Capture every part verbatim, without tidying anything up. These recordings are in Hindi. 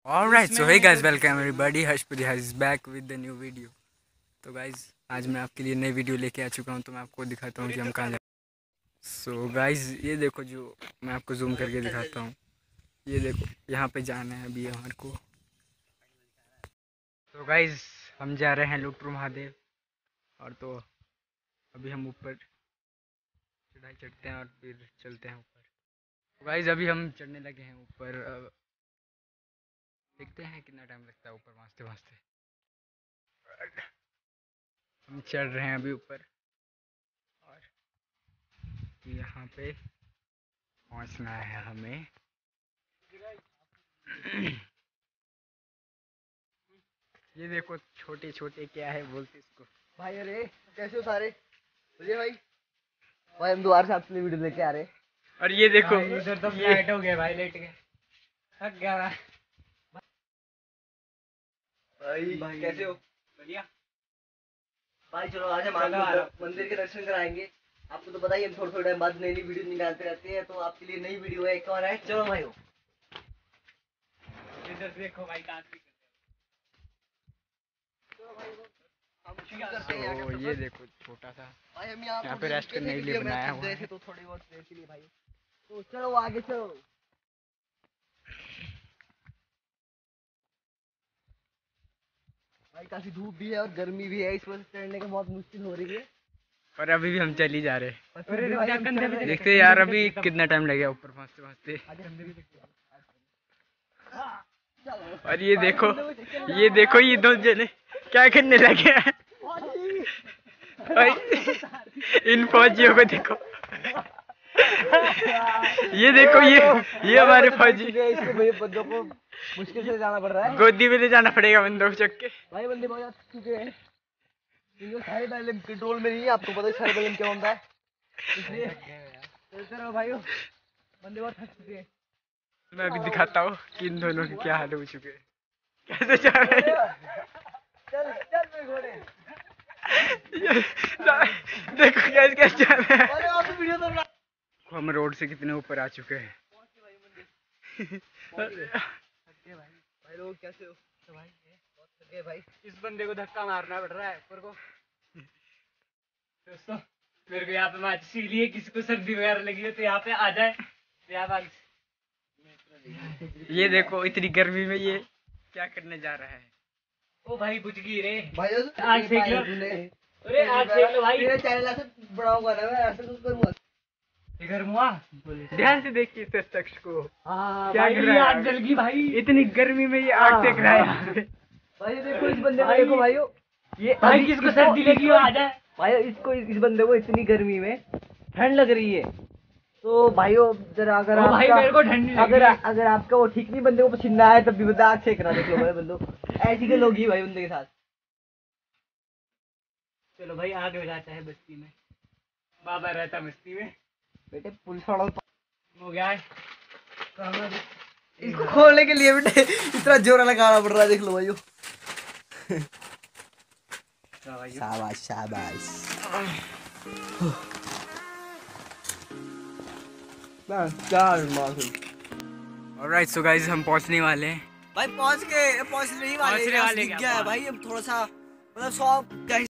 Alright, so hey guys, welcome everybody. Harshpuri is back with the new video. तो गाइज आज मैं आपके लिए नई वीडियो लेके आ चुका हूँ, तो मैं आपको दिखाता हूँ कि हम कहाँ जा। सो गाइज ये देखो, जो मैं आपको जूम करके दिखाता हूँ, ये देखो यहाँ पे जाना है अभी हमारे को। तो गाइज हम जा रहे हैं लुटरू महादेव, और तो अभी हम ऊपर चढ़ाई चढ़ते हैं और फिर चलते हैं ऊपर। तो गाइज अभी हम चढ़ने लगे हैं ऊपर। अब देखते हैं कितना टाइम लगता है ऊपर पहुँचते पहुँचते। हम चढ़ रहे हैं अभी ऊपर, और यहाँ पे पहुंचना है हमें। ये देखो छोटे छोटे क्या है बोलते इसको। भाई अरे कैसे हो सारे? बोलिए भाई। भाई हम दोबारा से आपके लिए वीडियो लेके आ रहे। और ये देखो इधर तो ये फ्लाइट हो गया भाई, लेट गए, थक गया मैं। भाई, भाई कैसे हो? बढ़िया। भाई चलो आज हम आपको मंदिर के दर्शन कराएंगे। आपको तो पता ही हम थोड़े थोड़े टाइम बाद नई नई वीडियो निकालते रहते हैं, तो आपके लिए नई वीडियो है एक और है। चलो भाई हो। इधर देखो भाई डांस भी हम शुरू करते हैं तो ये देखो छोटा सा भाई। हम यहाँ यहाँ पे रेस्ट करने के लिए बनाया हुआ है। तो थोड़ी बहुत देर के लिए भाई, तो चलो आगे चलो। भाई काफी धूप भी है और गर्मी भी है, इस वजह से चढ़ने का बहुत मुश्किल हो रही है। और अभी भी हम चल ही जा रहे हैं। हैं। देखते यार अभी कितना टाइम लगेगा ऊपर पहुंचते पहुंचते। और ये देखो ये देखो ये दो जने क्या करने लगे हैं। भाई इन फौजियों को देखो। ये देखो ये ये हमारे फौजी। इसको बंदों को मुश्किल से जाना पड़ रहा है, गोदी में ले जाना पड़ेगा बंदूक चक के। भाई बंदे बहुत थक चुके हैं, इनको सारे बैलेंस कंट्रोल में नहीं है। आपको पता है सारे बैलेंस क्या होता है, इसलिए चलते रहो भाइयों। बंदे बहुत थक चुके हैं। मैं अभी दिखाता हूँ कि इन दोनों के क्या हाल हो चुके हैं, कैसे जा रहे हैं। चल चल मेरे घोड़े। देखो कैसे कैसे जा रहे हैं। अरे आप तो वीडियो तो बना। हम रोड से कितने ऊपर आ चुके हैं। भाई लोग कैसे हो? तो भाई बहुत थक गए भाई, इस बंदे को धक्का मारना पड़ रहा है ऊपर को। दोस्तों मेरे को यहाँ पे मैच इसीलिए, किसी को सर्दी वगैरह लगी हो तो यहाँ पे आ जाए। यहाँ पर ये देखो इतनी गर्मी में ये क्या करने जा रहा है। ओ भाई बुझ गई रे भाई आज सेक लो। अरे आज सेक लो भाई। तेरा चैनल ऐसे बड़ा होगा ना, मैं ऐसे तो करूंगा। इधर मुआ ध्यान से देखिए इस शख्स को। हाँ क्या भाई, कर रहा है? आग जल गई भाई, इतनी गर्मी में ये आग सेक रहा है यहाँ पे। भाई देखो इस बंदे को, देखो भाइयों ये भाई किसको सर्दी लगी हो आ जाए भाई। इसको इस बंदे को इतनी गर्मी में ठंड लग रही है, तो भाइयों जरा अगर ओ भाई आपका मेरे को ठंड नहीं लगी अगर है। अगर आपका वो ठीक नहीं, बंदे को पसीना आए तब भी बता आग सेक रहा। देख लो भाई बंदो, ऐसी के लोग ही भाई बंदे के साथ। चलो भाई आगे हो जाता है बस्ती में, बाबा रहता मस्ती में। बेटे पुलिस वालों हो गया है इसको खोलने के लिए बेटे इतना जोर लगाना पड़ रहा है। देख लो भाइयों। शाबाश शाबाश। ऑलराइट सो गाइस हम पहुंचने वाले हैं। भाई पहुंच के पहुंचने ही वाले पहुंचने वाले दिख क्या गया है बात। भाई। हम थोड़ा सा मतलब सौ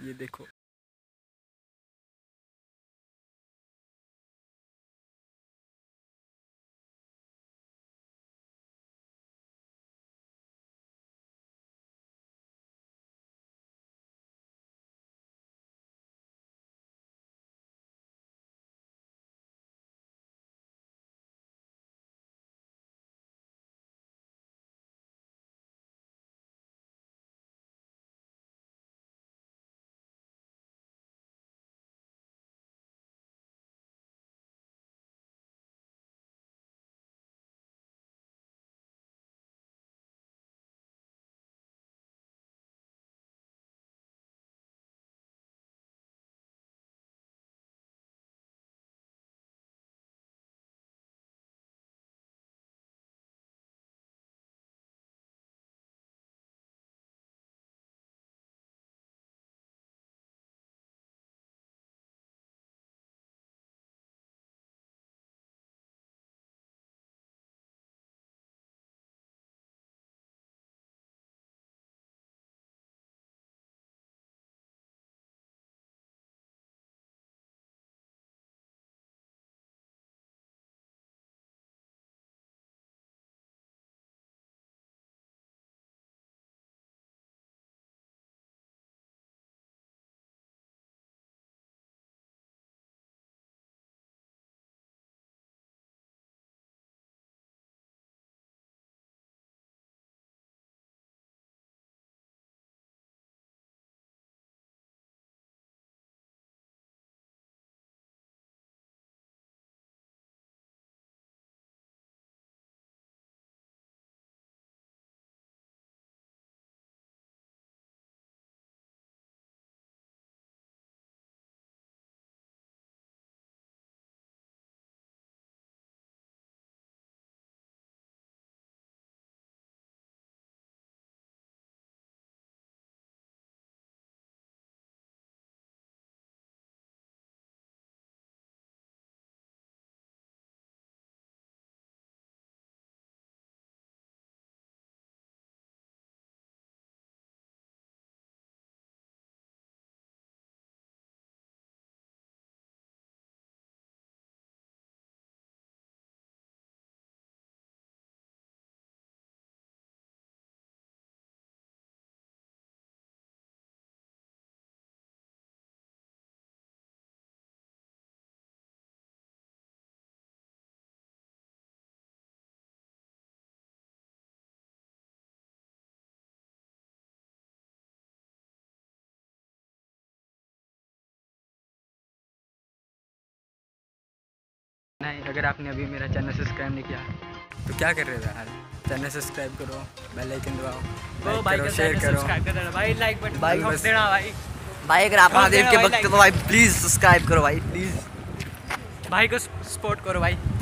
ये देखो। नहीं, अगर आपने अभी मेरा चैनल सब्सक्राइब नहीं किया तो क्या कर रहे हो यार, चैनल सब्सक्राइब करो, बेल आइकन दबाओ, तो भाई करो, शेयर करो भाई, लाइक बटन भाई ठोक देना भाई। भाई अगर आप महादेव के भक्त हो तो भाई प्लीज सब्सक्राइब करो भाई प्लीज। भाई को सपोर्ट करो भाई।